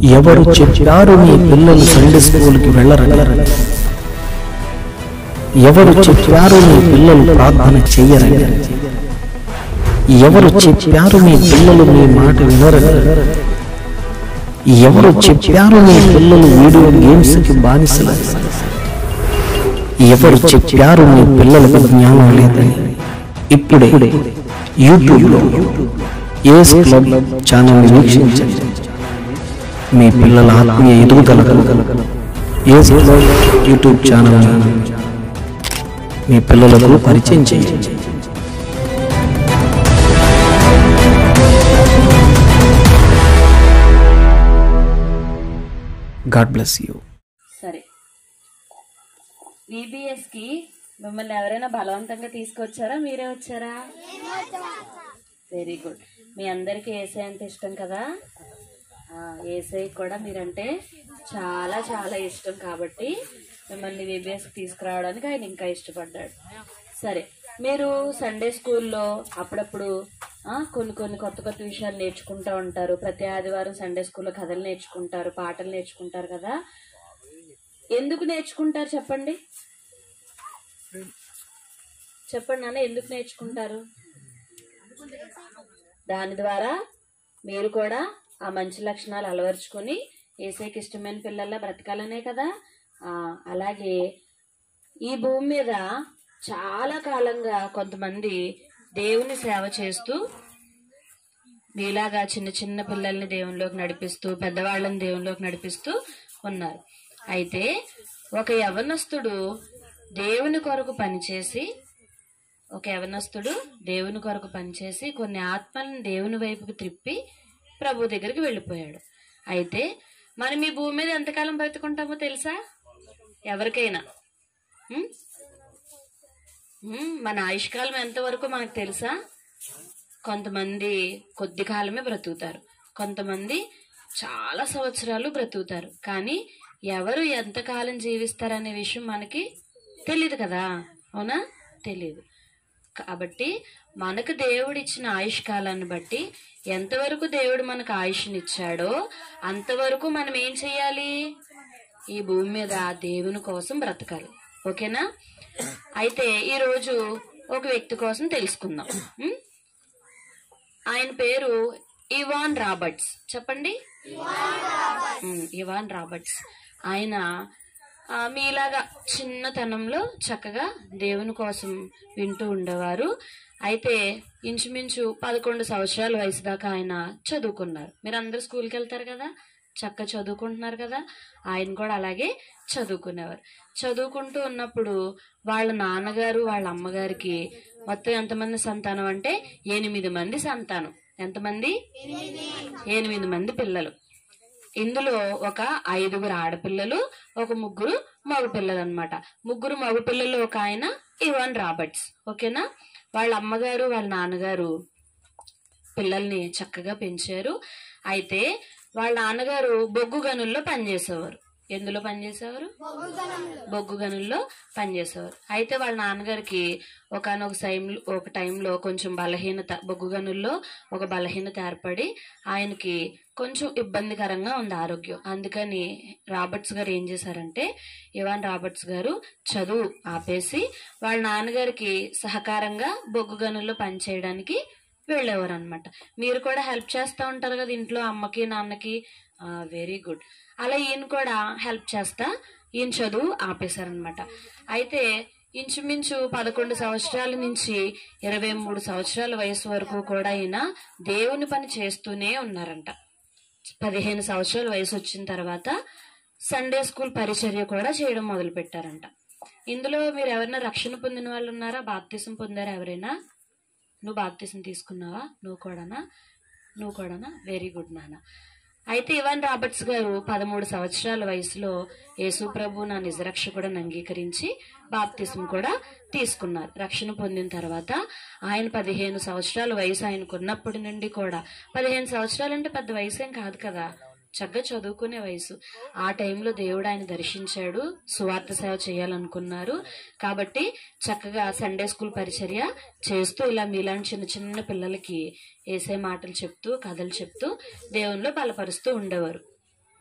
ఎవరు చెప్పారు మీ పిల్లలు సండే స్కూల్కి వెళ్ళరని? ఎవరు చెప్పారు మీ పిల్లలు ప్రార్థన చెయ్యరని? ఎవరు చెప్పారు మీ పిల్లలు మీ మాట వినరని? ఎవరు చెప్పారు మీ పిల్లలు వీడియో గేమ్స్ కి బానిసలని? ఎవరు చెప్పారు మీ పిల్లలకు జ్ఞానం లేదని? ఇప్పుడే యూట్యూబ్లో ఏస్ క్లబ్ ఛానల్ వీక్షించండి. మీ పిల్లల ఆత్మీయ ఎదుగుదలకు ఏస్ క్లబ్ యూట్యూబ్ ఛానల్ మీ పిల్లలకు పరిచయం చేయండి. God bless you. సరే, VBS కి మిమ్మల్ని ఎవరైనా బలవంతంగా తీసుకొచ్చారా, మీరే వచ్చారా? Very good. మీ అందరికీ ఏసై అంటే ఇష్టం కదా? ఏసై కూడా మీరంటే చాలా చాలా ఇష్టం కాబట్టి మిమ్మల్ని VBS కి తీసుకురావడానికి ఆయన ఇంకా ఇష్టపడ్డాడు. సరే, మీరు సండే స్కూల్లో అప్పుడప్పుడు కొన్ని కొన్ని కొత్త కొత్త విషయాలు నేర్చుకుంటూ ఉంటారు. ప్రతి ఆదివారం సండే స్కూల్లో కథలు నేర్చుకుంటారు, పాటలు నేర్చుకుంటారు కదా. ఎందుకు నేర్చుకుంటారు చెప్పండి? చెప్పండి నాన్న, ఎందుకు నేర్చుకుంటారు? దాని ద్వారా మీరు కూడా ఆ మంచి లక్షణాలు అలవర్చుకొని ఏసైకి ఇష్టమైన పిల్లల్లా బ్రతకాలనే కదా. అలాగే ఈ భూమి మీద చాలా కాలంగా కొంతమంది దేవుని సేవ చేస్తూ మీలాగా చిన్న చిన్న పిల్లల్ని దేవునిలోకి నడిపిస్తూ పెద్దవాళ్ళని దేవునిలోకి నడిపిస్తూ ఉన్నారు. అయితే ఒక యవనస్తుడు దేవుని కొరకు పనిచేసి కొన్ని ఆత్మలను దేవుని వైపుకి త్రిప్పి ప్రభు దగ్గరికి వెళ్ళిపోయాడు. అయితే మనం ఈ భూమి మీద ఎంతకాలం బ్రతుకుంటామో తెలుసా? ఎవరికైనా మన ఆయుష్కాలం ఎంతవరకు మనకు తెలుసా? కొంతమంది కొద్ది కాలమే బ్రతుకుతారు, కొంతమంది చాలా సంవత్సరాలు బ్రతుకుతారు. కానీ ఎవరు ఎంతకాలం జీవిస్తారనే విషయం మనకి తెలియదు కదా, అవునా? తెలియదు. కాబట్టి మనకు దేవుడు ఇచ్చిన ఆయుష్ కాలాన్ని బట్టి ఎంతవరకు దేవుడు మనకు ఆయుష్నిచ్చాడో అంతవరకు మనం ఏం చెయ్యాలి? ఈ భూమి మీద దేవుని కోసం బ్రతకాలి. ఓకేనా? అయితే ఈరోజు ఒక వ్యక్తి కోసం తెలుసుకుందాం. ఆయన పేరు ఇవాన్ రాబర్ట్స్. చెప్పండి. Evan Roberts. ఆయన మీలాగా చిన్నతనంలో చక్కగా దేవుని కోసం వింటూ ఉండేవారు. అయితే ఇంచుమించు 11 సంవత్సరాల వయసు దాకా ఆయన చదువుకున్నారు. మీరు అందరూ స్కూల్కి వెళ్తారు కదా, చక్కగా చదువుకుంటున్నారు కదా. ఆయన కూడా అలాగే చదువుకునేవారు. చదువుకుంటూ ఉన్నప్పుడు వాళ్ళ నాన్నగారు వాళ్ళ అమ్మగారికి మొత్తం ఎంతమంది సంతానం అంటే 8 మంది సంతానం. ఎంతమంది? 8 మంది పిల్లలు. ఇందులో ఒక 5 ఆడపిల్లలు, ఒక 3 మగపిల్లలు అనమాట. 3 మగపిల్లలు ఒక ఆయన ఇవాన్ రాబర్ట్స్. ఓకేనా? వాళ్ళ అమ్మగారు వాళ్ళ నాన్నగారు పిల్లల్ని చక్కగా పెంచారు. అయితే వాళ్ళ నాన్నగారు బొగ్గు గనుల్లో పనిచేసేవారు. ఎందులో పనిచేసేవారు? బొగ్గు గనుల్లో పనిచేసేవారు. అయితే వాళ్ళ నాన్నగారికి ఒక టైంలో కొంచెం బలహీనత, బొగ్గు గనుల్లో ఒక బలహీనత ఏర్పడి ఆయనకి కొంచెం ఇబ్బందికరంగా ఉంది ఆరోగ్యం. అందుకని రాబర్ట్స్ గారు ఏం చేశారంటే, ఇవాన్ రాబర్ట్స్ గారు చదువు ఆపేసి వాళ్ళ నాన్నగారికి సహకారంగా బొగ్గు గనుల్లో పనిచేయడానికి వెళ్ళేవారు అనమాట. మీరు కూడా హెల్ప్ చేస్తూ ఉంటారు కదా ఇంట్లో అమ్మకి నాన్నకి. Very good. అలా ఈయన కూడా హెల్ప్ చేస్తా ఈయన చదువు ఆపేశారనమాట. అయితే ఇంచుమించు 11 సంవత్సరాల నుంచి 23 సంవత్సరాల వయసు వరకు కూడా ఈయన దేవుని పని చేస్తూనే ఉన్నారంట. 15 సంవత్సరాల వయసు వచ్చిన తర్వాత సండే స్కూల్ పరిచర్య కూడా చేయడం మొదలు పెట్టారంట. ఇందులో మీరు ఎవరైనా రక్షణ పొందిన వాళ్ళు ఉన్నారా? బాప్తిసం పొందారా ఎవరైనా? నువ్వు బాప్తిసం తీసుకున్నావా? నువ్వు కూడానా? వెరీ గుడ్ నాన్న. అయితే ఇవాన్ రాబర్ట్స్ గారు 13 సంవత్సరాల వయసులో యేసు ప్రభు నా నిజరక్షకుడని అంగీకరించి బాప్తిసం కూడా తీసుకున్నారు. రక్షణ పొందిన తర్వాత ఆయన 15 సంవత్సరాల వయసు ఆయనకున్నప్పటి నుండి కూడా, 15 సంవత్సరాలు అంటే పెద్ద వయసు ఏం కాదు కదా, చక్కగా చదువుకునే వయసు. ఆ టైంలో దేవుడు ఆయన దర్శించాడు, సువార్త సేవ చేయాలనుకున్నారు. కాబట్టి చక్కగా సండే స్కూల్ పరిచర్య చేస్తూ ఇలా మీలాంటి చిన్న చిన్న పిల్లలకి ఏసే మాటలు చెప్తూ కథలు చెప్తూ దేవునిలో బలపరుస్తూ ఉండేవారు.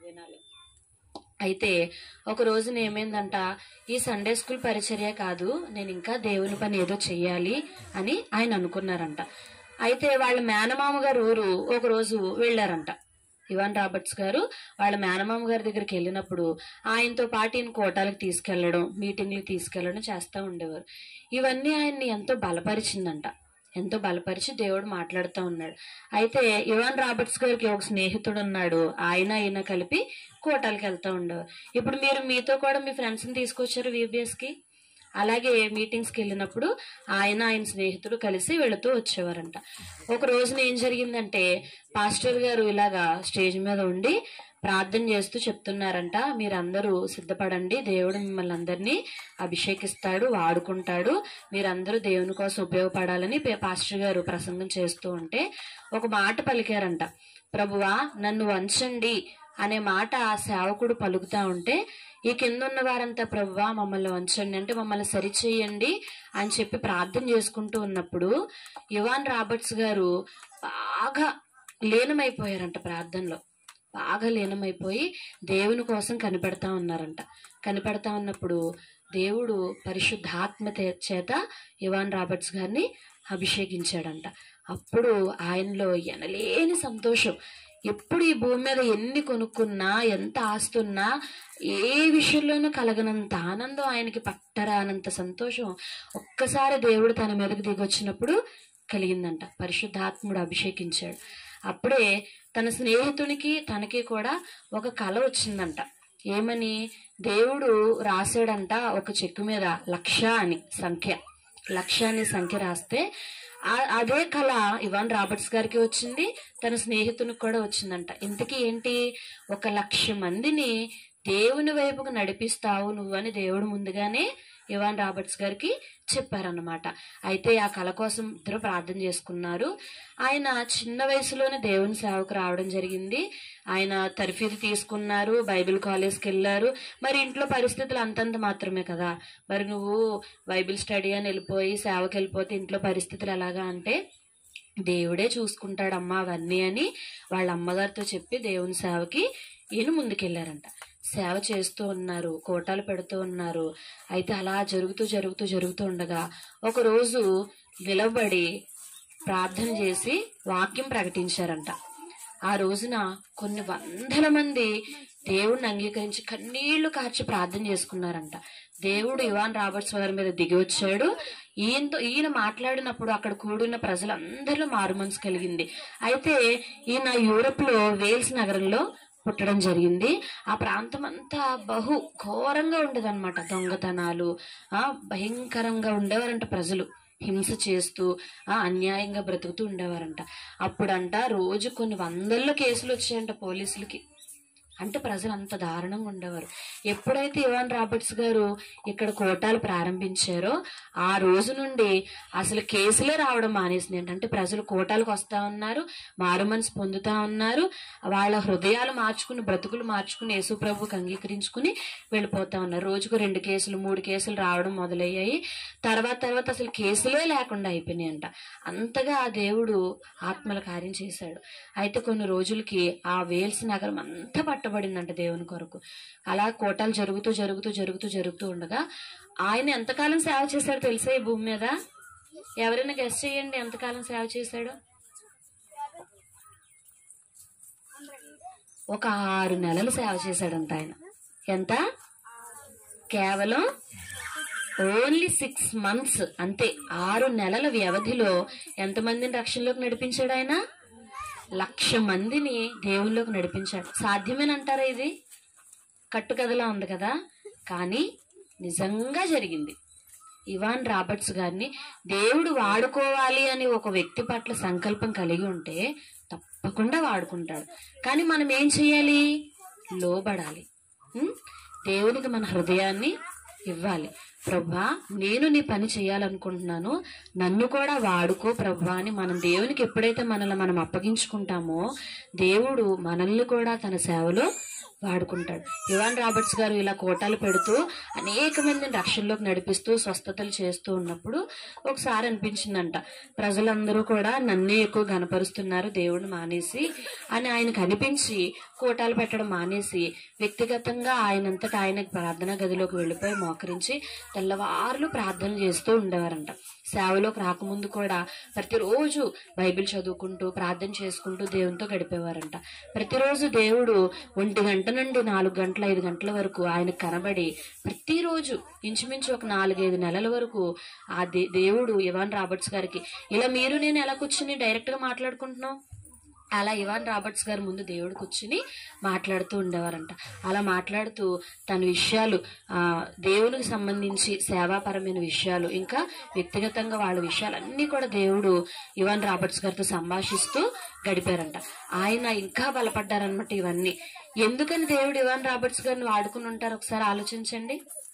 అయితే ఒక రోజున ఏమైందంట, ఈ సండే స్కూల్ పరిచర్య కాదు, నేను ఇంకా దేవుని పని ఏదో చెయ్యాలి అని ఆయన అనుకున్నారంట. అయితే వాళ్ళ మేనమామ గారు ఊరు ఒక రోజు వెళ్లారంట. ఇవాన్ రాబర్ట్స్ గారు వాళ్ళ మేనమామ గారి దగ్గరికి వెళ్ళినప్పుడు ఆయనతో పాటు ఈయన కోటాలకు తీసుకెళ్లడం, మీటింగ్లకు తీసుకెళ్లడం చేస్తూ ఉండేవారు. ఇవన్నీ ఆయన్ని ఎంతో బలపరిచిందంట. ఎంతో బలపరిచి దేవుడు మాట్లాడుతూ ఉన్నాడు. అయితే ఇవాన్ రాబర్ట్స్ గారికి ఒక స్నేహితుడు ఉన్నాడు. ఈయన కలిపి కోటాలకు వెళ్తూ ఉండేవారు. ఇప్పుడు మీరు మీతో కూడా మీ ఫ్రెండ్స్ని తీసుకొచ్చారు VBS కి. అలాగే మీటింగ్స్కి వెళ్ళినప్పుడు ఆయన స్నేహితుడు కలిసి వెళుతూ వచ్చేవారంట. ఒక రోజున ఏం జరిగిందంటే, పాస్టర్ గారు ఇలాగా స్టేజ్ మీద ఉండి ప్రార్థన చేస్తూ చెప్తున్నారంట, మీరందరూ సిద్ధపడండి, దేవుడు మిమ్మల్ని అందరినీ అభిషేకిస్తాడు, వాడుకుంటాడు, మీరందరూ దేవుని కోసం ఉపయోగపడాలని పాస్టర్ గారు ప్రసంగం చేస్తూ ఉంటే ఒక మాట పలికారంట. ప్రభువా నన్ను వంచండి అనే మాట ఆ సేవకుడు పలుకుతా ఉంటే, ఈ కింద ఉన్న వారంతా ప్రభువా మమ్మల్ని వంచండి అంటే మమ్మల్ని సరిచేయండి అని చెప్పి ప్రార్థన చేసుకుంటూ ఉన్నప్పుడు ఇవాన్ రాబర్ట్స్ గారు బాగా లీనమైపోయారంట. ప్రార్థనలో బాగా లీనమైపోయి దేవుని కోసం కనిపెడతా ఉన్నారంట. కనిపెడతా ఉన్నప్పుడు దేవుడు పరిశుద్ధాత్మ చేత ఇవాన్ రాబర్ట్స్ గారిని అభిషేకించాడంట. అప్పుడు ఆయనలో ఎనలేని సంతోషం. ఎప్పుడు ఈ భూమి మీద ఎన్ని కొనుక్కున్నా, ఎంత ఆస్తున్నా, ఏ విషయంలోనూ కలగనంత ఆనందం, ఆయనకి పట్టరానంత సంతోషం ఒక్కసారి దేవుడు తన మీదకి దిగొచ్చినప్పుడు కలిగిందంట. పరిశుద్ధాత్ముడు అభిషేకించాడు. అప్పుడే తన స్నేహితునికి తనకి కూడా ఒక కల వచ్చిందంట. ఏమని? దేవుడు రాశాడంట ఒక చెక్కు మీద 1,00,000 అని సంఖ్య. 1,00,000 అని సంఖ్య రాస్తే అదే కళ ఇవాన్ రాబర్ట్స్ గారికి వచ్చింది, తన స్నేహితునికి కూడా వచ్చిందంట. ఇంతకీ ఏంటి? 1,00,000 మందిని దేవుని వైపుకు నడిపిస్తావు నువ్వు అని దేవుడు ముందుగానే ఇవాన్ రాబర్ట్స్ గారికి చెప్పారన్నమాట. అయితే ఆ కళ కోసం ఇద్దరు ప్రార్థన చేసుకున్నారు. ఆయన చిన్న వయసులోనే దేవుని సేవకు రావడం జరిగింది. ఆయన తర్ఫీదు తీసుకున్నారు, బైబిల్ కాలేజ్కి వెళ్ళారు. మరి ఇంట్లో పరిస్థితులు అంతంత మాత్రమే కదా. మరి నువ్వు బైబిల్ స్టడీ అని వెళ్ళిపోయి సేవకి వెళ్ళిపోతే ఇంట్లో పరిస్థితులు ఎలాగా అంటే, దేవుడే చూసుకుంటాడమ్మా అవన్నీ అని వాళ్ళ అమ్మగారితో చెప్పి దేవుని సేవకి ఈయన ముందుకెళ్లారంట. సేవ చేస్తూ ఉన్నారు, కోటాలు పెడుతూ ఉన్నారు. అయితే అలా జరుగుతూ ఉండగా ఒక రోజు నిలబడి ప్రార్థన చేసి వాక్యం ప్రకటించారంట. ఆ రోజున కొన్ని వందల మంది దేవుడిని అంగీకరించి కన్నీళ్లు కార్చి ప్రార్థన చేసుకున్నారంట. దేవుడు ఇవాన్ రాబర్ట్స్ గారి మీద దిగి వచ్చాడు. ఈయన మాట్లాడినప్పుడు అక్కడ కూడిన ప్రజలందరిలో మారుమనసు కలిగింది. అయితే ఈయన యూరప్ లో వేల్స్ నగరంలో పుట్టడం జరిగింది. ఆ ప్రాంతం అంతా బహు ఘోరంగా ఉండేదన్నమాట. దొంగతనాలు భయంకరంగా ఉండేవారంట. ప్రజలు హింస చేస్తూ అన్యాయంగా బ్రతుకుతూ ఉండేవారంట. అప్పుడంట రోజు కొన్ని వందల్లో కేసులు వచ్చాయంట పోలీసులకి. అంటే ప్రజలు అంత దారుణంగా ఉండేవారు. ఎప్పుడైతే ఇవాన్ రాబర్ట్స్ గారు ఇక్కడ కోటాలు ప్రారంభించారో ఆ రోజు నుండి అసలు కేసులే రావడం మానేసింది. ఏంటంటే ప్రజలు కోటాలకు వస్తా ఉన్నారు, మారు మనసు పొందుతా ఉన్నారు, వాళ్ళ హృదయాలు మార్చుకుని బ్రతుకులు మార్చుకుని యేసు ప్రభువుకి అంగీకరించుకుని వెళ్ళిపోతా ఉన్నారు. రోజుకు 2 కేసులు 3 కేసులు రావడం మొదలయ్యాయి. తర్వాత అసలు కేసులే లేకుండా అయిపోయినాయి అంట. అంతగా ఆ దేవుడు ఆత్మల కార్యం చేశాడు. అయితే కొన్ని రోజులకి ఆ వేల్స్ నగరం అంతా పట్టబడిందంట దేవుని కొరకు. అలా కోటాలు జరుగుతూ ఉండగా ఆయన ఎంతకాలం సేవ చేశాడు తెలుసా ఈ భూమి మీద? ఎవరైనా గెస్ చేయండి ఎంతకాలం సేవ చేశాడు? ఒక 6 నెలలు సేవ చేశాడంట ఆయన. ఎంత? కేవలం ఓన్లీ 6 months అంతే. 6 నెలల వ్యవధిలో ఎంతమందిని రక్షణలోకి నడిపించాడు ఆయన? 1,00,000 మందిని దేవుళ్ళలోకి నడిపించాడు. సాధ్యమేనంటారా? ఇది కట్టుకథలా ఉంది కదా, కానీ నిజంగా జరిగింది. ఇవాన్ రాబర్ట్స్ గారిని దేవుడు వాడుకోవాలి అని ఒక వ్యక్తి పట్ల సంకల్పం కలిగి ఉంటే తప్పకుండా వాడుకుంటాడు. కానీ మనం ఏం చేయాలి? లోబడాలి. దేవునికి మన హృదయాన్ని ఇవ్వాలి. ప్రభువా నేను నీ పని చేయాలనుకుంటున్నాను, నన్ను కూడా వాడుకో ప్రభువా అని మనం దేవునికి ఎప్పుడైతే మనల్ని మనం అప్పగించుకుంటామో దేవుడు మనల్ని కూడా తన సేవలో వాడుకుంటాడు. ఇవాన్ రాబర్ట్స్ గారు ఇలా కోటాలు పెడుతూ అనేక మందిని రక్షణలోకి నడిపిస్తూ స్వస్థతలు చేస్తూ ఉన్నప్పుడు ఒకసారి అనిపించిందంట, ప్రజలందరూ కూడా నన్నే ఎక్కువ గనపరుస్తున్నారు దేవుడిని మానేసి అని ఆయనకు అనిపించి కోటాలు పెట్టడం మానేసి వ్యక్తిగతంగా ఆయనంతటా ఆయన ప్రార్థనా గదిలోకి వెళ్ళిపోయి మోకరించి తెల్లవారులు ప్రార్థన చేస్తూ ఉండేవారంట. సేవలోకి రాకముందు కూడా ప్రతిరోజు బైబిల్ చదువుకుంటూ ప్రార్థన చేసుకుంటూ దేవునితో గడిపేవారంట. ప్రతిరోజు దేవుడు 1 గంట నుండి 4 గంటల 5 గంటల వరకు ఆయనకు కనబడి ప్రతిరోజు ఇంచుమించు ఒక 4-5 నెలల వరకు ఆ దేవుడు ఇవాన్ రాబర్ట్స్ గారికి, ఇలా మీరు నేను ఎలా కూర్చుని డైరెక్ట్ గా మాట్లాడుకుంటున్నాం, అలా ఇవాన్ రాబర్ట్స్ గారు ముందు దేవుడు కూర్చుని మాట్లాడుతూ ఉండేవారంట. అలా మాట్లాడుతూ తన విషయాలు, దేవునికి సంబంధించి సేవాపరమైన విషయాలు, ఇంకా వ్యక్తిగతంగా వాళ్ళ విషయాలన్నీ కూడా దేవుడు ఇవాన్ రాబర్ట్స్ గారితో సంభాషిస్తూ గడిపారంట. ఆయన ఇంకా బలపడ్డారనమాట ఇవన్నీ. ఎందుకని దేవుడు ఇవాన్ రాబర్ట్స్ గారిని వాడుకుని ఉంటారు ఒకసారి ఆలోచించండి.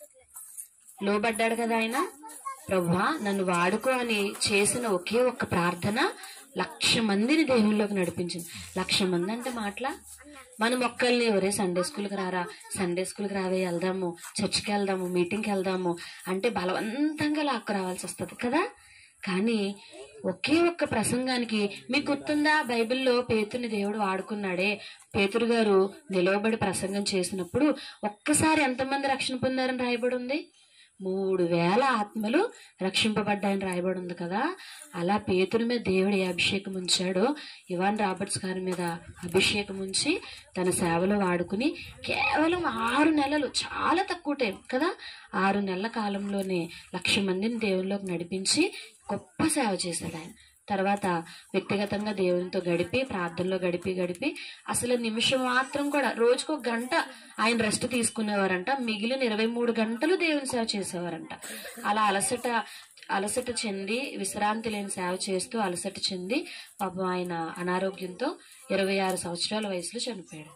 లోబడ్డాడు కదా ఆయన. ప్రభువా నన్ను వాడుకో అని చేసిన ఒకే ఒక్క ప్రార్థన 1,00,000 మందిని దేవుళ్ళలోకి నడిపించింది. 1,00,000 మంది అంటే మాటలా? మనం ఒక్కళ్ళని ఎవరే సండే స్కూల్కి రారా, సండే స్కూల్కి రావే, వెళ్దాము, చర్చికి వెళ్దాము, మీటింగ్కి వెళ్దాము అంటే బలవంతంగా లాక్కు రావాల్సి వస్తుంది కదా. కానీ ఒకే ఒక్క ప్రసంగానికి, మీకు గుర్తుందా బైబిల్లో పేతురుని దేవుడు వాడుకున్నాడే, పేతురు గారు నిలవబడి ప్రసంగం చేసినప్పుడు ఒక్కసారి ఎంతమంది రక్షణ పొందారని రాయబడి ఉంది? 3,000 ఆత్మలు రక్షింపబడ్డాయని రాయబడి ఉంది కదా. అలా పేతురు మీద దేవుడు ఏ అభిషేకం ఉంచాడో ఇవాన్ రాబర్ట్స్ గారి మీద అభిషేకం ఉంచి తన సేవలో వాడుకుని కేవలం 6 నెలలు, చాలా తక్కువ టైం కదా, 6 నెలల కాలంలోనే 1,00,000 మందిని దేవుల్లోకి నడిపించి గొప్ప సేవ చేశాడు ఆయన. తర్వాత వ్యక్తిగతంగా దేవునితో గడిపి ప్రార్థనలో గడిపి అసలు నిమిషం మాత్రం కూడా, రోజుకు 1 గంట ఆయన రెస్ట్ తీసుకునేవారంట. మిగిలిన 23 గంటలు దేవుని సేవ చేసేవారంట. అలా అలసట చెంది, విశ్రాంతి లేని సేవ చేస్తూ అలసట చెంది పాపం ఆయన అనారోగ్యంతో 26 సంవత్సరాల వయసులో చనిపోయాడు.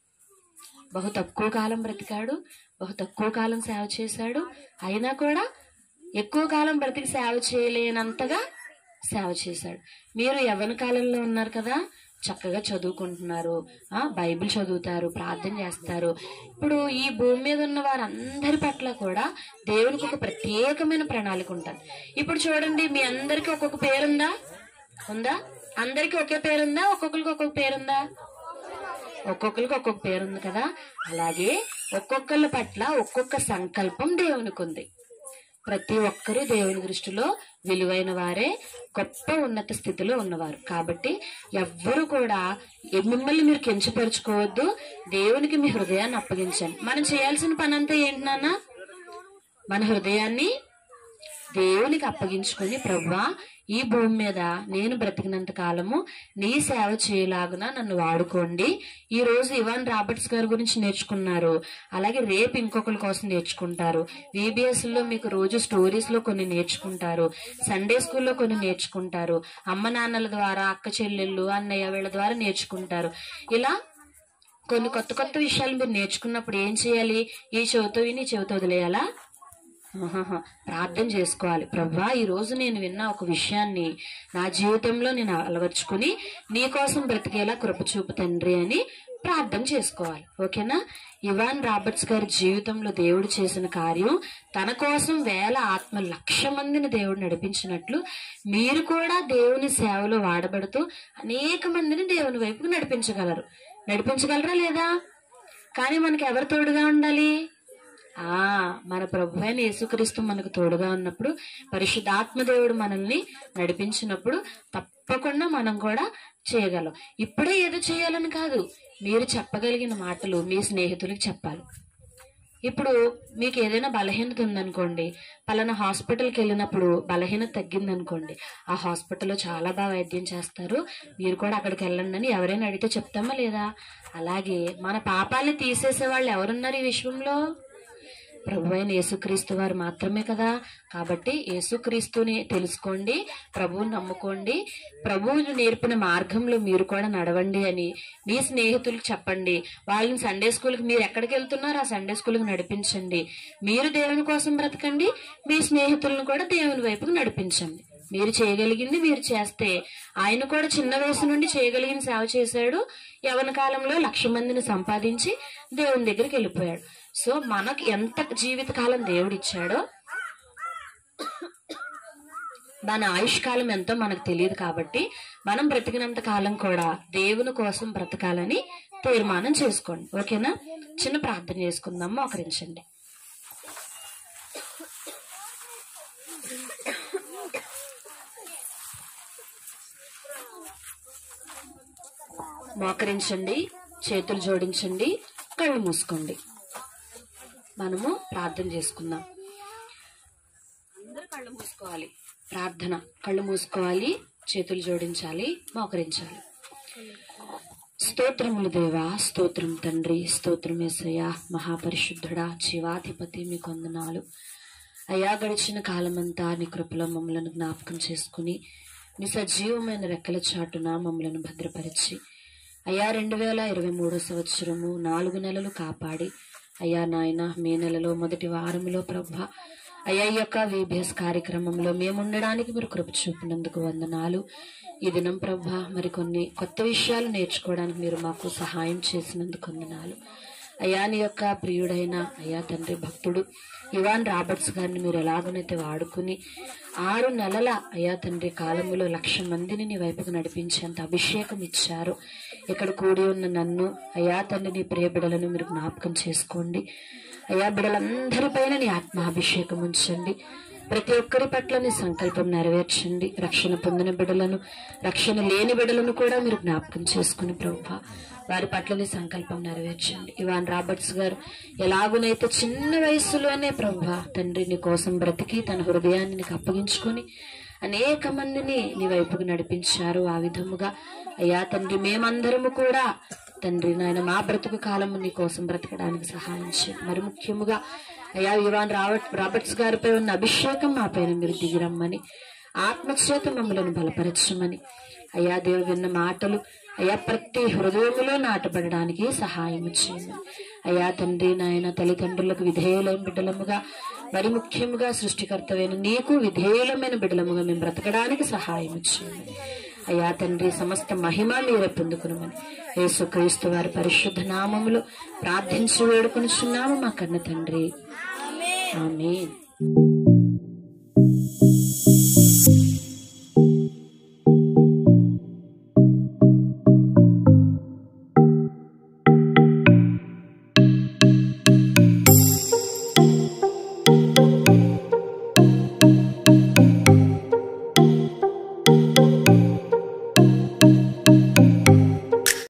బహు తక్కువ కాలం బ్రతికాడు, బహు తక్కువ కాలం సేవ చేశాడు. అయినా కూడా ఎక్కువ కాలం బ్రతికి సేవ చేయలేనంతగా సేవ చేశాడు. మీరు యవ్వన కాలంలో ఉన్నారు కదా, చక్కగా చదువుకుంటున్నారు, బైబిల్ చదువుతారు, ప్రార్థన చేస్తారు. ఇప్పుడు ఈ భూమి మీద ఉన్న వారందరి పట్ల కూడా దేవునికి ఒక ప్రత్యేకమైన ప్రణాళిక ఉంటుంది. ఇప్పుడు చూడండి, మీ అందరికి ఒక్కొక్క పేరుందా? ఉందా? అందరికి ఒకే పేరుందా? ఒక్కొక్కరికి ఒక్కొక్క పేరుందా? ఒక్కొక్కరికి ఒక్కొక్క పేరుంది కదా. అలాగే ఒక్కొక్కళ్ళ పట్ల ఒక్కొక్క సంకల్పం దేవునికి ఉంది. ప్రతి ఒక్కరూ దేవుని దృష్టిలో విలువైన వారే, గొప్ప ఉన్నత స్థితిలో ఉన్నవారు. కాబట్టి ఎవ్వరు కూడా మిమ్మల్ని మీరు కించపరుచుకోవద్దు. దేవునికి మీ హృదయాన్ని అప్పగించండి. మనం చేయాల్సిన పని అంతా ఏంటి నాన్న? మన హృదయాన్ని దేవునికి అప్పగించుకొని, ప్రభువా ఈ భూమి మీద నేను బ్రతికినంత కాలము నీ సేవ చేయలాగున నన్ను వాడుకోండి. ఈ రోజు ఇవాన్ రాబర్ట్స్ గారి గురించి నేర్చుకున్నారు, అలాగే రేపు ఇంకొకరి కోసం నేర్చుకుంటారు. VBS లో మీకు రోజు స్టోరీస్ లో కొన్ని నేర్చుకుంటారు, సండే స్కూల్లో కొన్ని నేర్చుకుంటారు, అమ్మ నాన్నల ద్వారా, అక్క చెల్లెళ్ళు, అన్నయ్య వీళ్ళ ద్వారా నేర్చుకుంటారు. ఇలా కొన్ని కొత్త విషయాలు మీరు నేర్చుకున్నప్పుడు ఏం చేయాలి? ఈ చెవితో విని చెవితో వదిలేయాలా? ప్రార్థన చేసుకోవాలి. ప్రభువా ఈ రోజు నేను విన్న ఒక విషయాన్ని నా జీవితంలో నేను అలవర్చుకుని నీ కోసం బ్రతికేలా కృప చూపు తండ్రి అని ప్రార్థన చేసుకోవాలి. ఓకేనా? ఇవాన్ రాబర్ట్స్ గారి జీవితంలో దేవుడు చేసిన కార్యం, తన కోసం 1000 ఆత్మలు 1,00,000 మందిని దేవుడు నడిపించినట్లు మీరు కూడా దేవుని సేవలో వాడబడుతూ అనేక మందిని దేవుని వైపుకు నడిపించగలరా లేదా? కానీ మనకి ఎవరు తోడుగా ఉండాలి? మన ప్రభు అయిన యేసుక్రీస్తు మనకు తోడుగా ఉన్నప్పుడు, పరిశుద్ధాత్మ దేవుడు మనల్ని నడిపించినప్పుడు తప్పకుండా మనం కూడా చేయగలం. ఇప్పుడే ఏదో చేయాలని కాదు, మీరు చెప్పగలిగిన మాటలు మీ స్నేహితులకు చెప్పాలి. ఇప్పుడు మీకు ఏదైనా బలహీనత ఉందనుకోండి, పలానా హాస్పిటల్కి వెళ్ళినప్పుడు బలహీనత తగ్గిందనుకోండి, ఆ హాస్పిటల్లో చాలా బాగా వైద్యం చేస్తారు, మీరు కూడా అక్కడికి వెళ్ళండి అని ఎవరైనా అడిగితే చెప్తామా లేదా? అలాగే మన పాపాలని తీసేసే వాళ్ళు ఎవరున్నారు ఈ విశ్వంలో? ప్రభు అయిన యేసుక్రీస్తు వారు మాత్రమే కదా. కాబట్టి యేసుక్రీస్తుని తెలుసుకోండి, ప్రభువుని నమ్ముకోండి, ప్రభువును నేర్పిన మార్గంలో మీరు కూడా నడవండి అని మీ స్నేహితులకు చెప్పండి. వాళ్ళని సండే స్కూల్కి, మీరు ఎక్కడికి వెళ్తున్నారో ఆ సండే స్కూల్కి నడిపించండి. మీరు దేవుని కోసం బ్రతకండి, మీ స్నేహితులను కూడా దేవుని వైపుకు నడిపించండి. మీరు చేయగలిగింది మీరు చేస్తే, ఆయన కూడా చిన్న వయసు నుండి చేయగలిగిన సేవ చేశాడు. యవ్వన కాలంలో 1,00,000 మందిని సంపాదించి దేవుని దగ్గరికి వెళ్ళిపోయాడు. సో మనకు ఎంత జీవితకాలం దేవుడు ఇచ్చాడో, మన ఆయుష్కాలం ఎంతో మనకు తెలియదు. కాబట్టి మనం బ్రతికినంత కాలం కూడా దేవుని కోసం బ్రతకాలని తీర్మానం చేసుకోండి. ఓకేనా? చిన్న ప్రార్థన చేసుకుందాం. మోకరించండి. మోకరించండి, చేతులు జోడించండి, కళ్ళు మూసుకోండి. మనము ప్రార్థన చేసుకుందాం. అందరూ కళ్ళు మూసుకోవాలి. ప్రార్థన. కళ్ళు మూసుకోవాలి, చేతులు జోడించాలి, మోకరించాలి. స్తోత్రములు దేవా, స్తోత్రం తండ్రి, స్తోత్రం యేసయ్యా, మహాపరిశుద్ధుడా, జీవాధిపతి, మీకు వందనాలు అయ్యా. గడిచిన కాలమంతా నీ కృపలో మమ్మలను జ్ఞాపకం చేసుకుని నీ సజీవమైన రెక్కల చాటున మమ్మలను భద్రపరిచి అయ్యా 2023 సంవత్సరము 4 నెలలు కాపాడి అయ్యా నాయన మే నెలలో మొదటి వారంలో ప్రభా అయ్యా ఈ యొక్క VBS కార్యక్రమంలో మేము ఉండడానికి మీరు కృప చూపినందుకు వందనాలు. ఈ దినం ప్రభా మరికొన్ని కొత్త విషయాలు నేర్చుకోవడానికి మీరు మాకు సహాయం చేసినందుకు వందనాలు అయ్యా. నీ యొక్క ప్రియుడైన అయ్యా తండ్రి భక్తుడు ఇవాన్ రాబర్ట్స్ గారిని మీరు ఎలాగనైతే వాడుకుని 6 నెలల అయ్యా తండ్రి కాలంలో 1,00,000 మందిని నీ వైపుకు నడిపించేంత అభిషేకం ఇచ్చారు. ఇక్కడ కూడి ఉన్న నన్ను అయ్యా తండ్రి నీ ప్రియ బిడలను మీరు జ్ఞాపకం చేసుకోండి అయ్యా. బిడలందరిపైన నీ ఆత్మాభిషేకం ఉంచండి. ప్రతి ఒక్కరి పట్ల నీ సంకల్పం నెరవేర్చండి. రక్షణ పొందిన బిడలను, రక్షణ లేని బిడలను కూడా మీరు జ్ఞాపకం చేసుకుని ప్రభువా వారి పట్ల నీ సంకల్పం నెరవేర్చండి. ఇవాన్ రాబర్ట్స్ గారు ఎలాగునైతే చిన్న వయసులోనే ప్రభువా తండ్రి నీ కోసం బ్రతికి తన హృదయాన్ని నీకు అప్పగించుకొని అనేక మందిని నీ వైపుకు నడిపించారు. ఆ విధముగా అయ్యా తండ్రి మేమందరము కూడా తండ్రి నాయన మా బ్రతుకు కాలము నీ కోసం బ్రతకడానికి సహాయం చేయండి. మరి ముఖ్యముగా అయ్యా ఇవాన్ రాబర్ట్స్ గారిపై ఉన్న అభిషేకం మా పైన మీరు దిగిరమ్మని, ఆత్మచేత మమ్మలను బలపరచమని అయ్యా దేవుడు విన్న మాటలు అయ్యా ప్రతి హృదయములో నాటబడడానికి సహాయం చేయండి అయ్యా. తండ్రి నాయన తల్లిదండ్రులకు విధేయులైన బిడ్డలముగా, మరి ముఖ్యముగా సృష్టికర్తవైన నీకు విధేయులమైన బిడ్డలముగా మేము బ్రతకడానికి సహాయం చేయండి అయ్యా. తండ్రి సమస్త మహిమ మీరే పొందుకునమని యేసుక్రీస్తు వారి పరిశుద్ధ నామములో ప్రార్థించి వేడుకొనుచున్నాము మా కన్న తండ్రి. ఆమేన్.